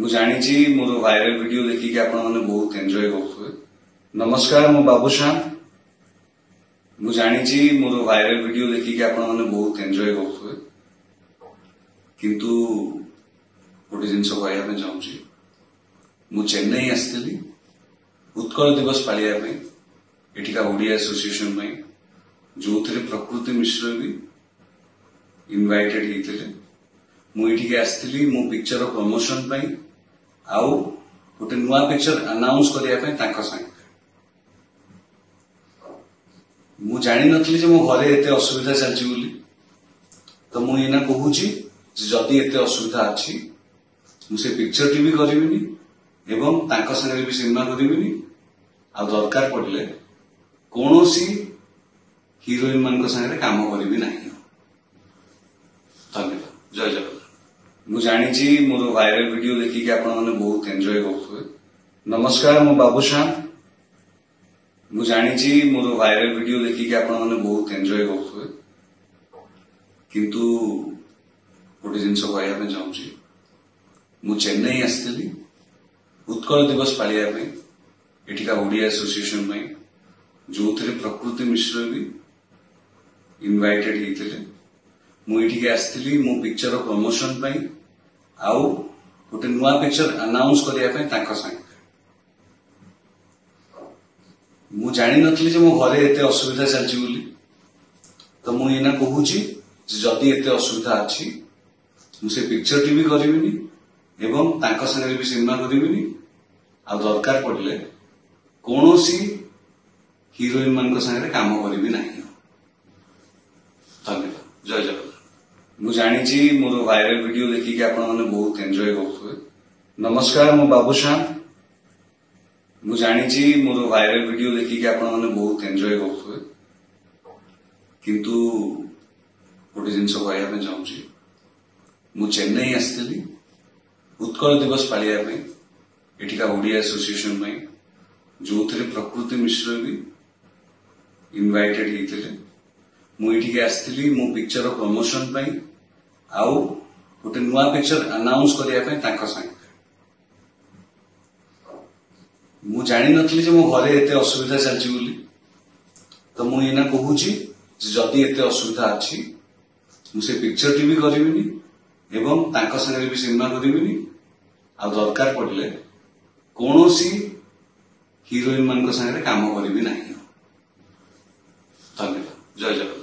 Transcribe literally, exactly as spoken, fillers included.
मु जानी मोर viral video देखिक आपण मैंने बहुत एंजॉय करुवे। नमस्कार मो बाबूश्याम। मु जानी मोर वायरल वीडियो देखिक आपण मैंने बहुत एंजॉय करुवे, किंतु गोटे जिनस कहना चाहूँगी मु चेन्नई आसती उत्कल दिवस पालिया एठिका ओडिया एसोसिएशन जो थे प्रकृति मिश्र भी इनवाइटेड होते। मुझे आसती मो पिक्चर प्रमोशन आउ गोटे नुआ पिक्चर अनाउंस करने संगे मु जानी नथली जे मो घरे एते असुविधा चलची बोली। तो मु इना कहूची जदि एते असुविधा अच्छी मुझे पिक्चर टी भी करिविनी एवं तांका संगे भी सिनेमा करिविनी आ दरकार पड़ले कोनोसी हीरोइन मान संगे काम करिवि नाही। धन्यवाद। जय जगन्नाथ। मु जानी मोर वायरल वीडियो देखिक आपण मैंने बहुत एंजॉय करुवे। नमस्कार मो बाबूश्याम। मु जानी मोर वायरल वीडियो देखिक आपण मैंने बहुत एंजॉय करुवे, किंतु गोटे जिनस कहना चाहूँगी मु चेन्नई आसती उत्कल दिवस पालिया एठिका ओडिया एसोसिएशन जो थे प्रकृति मिश्र भी इनवाइटेड होते। मुझे आसती मो पिक्चर प्रमोशन आउ गोटे नुआ पिक्चर अनाउंस करने संगे मु जानी नथली जे मो घरे एते असुविधा चलची बोली। तो मु इना कहूची जदि एते असुविधा अच्छी मुझे पिक्चर टी भी करिविनी एवं तांका संगे भी सिनेमा करिविनी आ दरकार पड़ले कोनोसी हीरोइन मान संगे काम करिवि नाही। धन्यवाद। जय जगन्नाथ। मु जानी मोर वायरल वीडियो देखिक आपण मैंने बहुत एंजॉय करुवे। नमस्कार मो बाबूश्याम। मु जानी मोर वायरल वीडियो देखिक आपण मैंने बहुत एंजॉय करुवे, किंतु गोटे जिनस कहना चाहूँगी मु चेन्नई आसती उत्कल दिवस पालिया एठिका ओडिया एसोसिएशन जो थे प्रकृति मिश्र भी इनवाइटेड होते। मुझे आसती मो पिक्चर प्रमोशन आउ गोटे नुआ पिक्चर अनाउंस करने संगे मु जानी नथली जे मो घरे एते असुविधा चलची बोली। तो मु इना कहूची जदि एते असुविधा अच्छी मुझे पिक्चर टी भी करिविनी एवं तांका संगे भी सिनेमा करिविनी आ दरकार पड़ले कोनोसी हीरोइन मान संगे काम करिवि नाही। धन्यवाद। जय जगन्नाथ।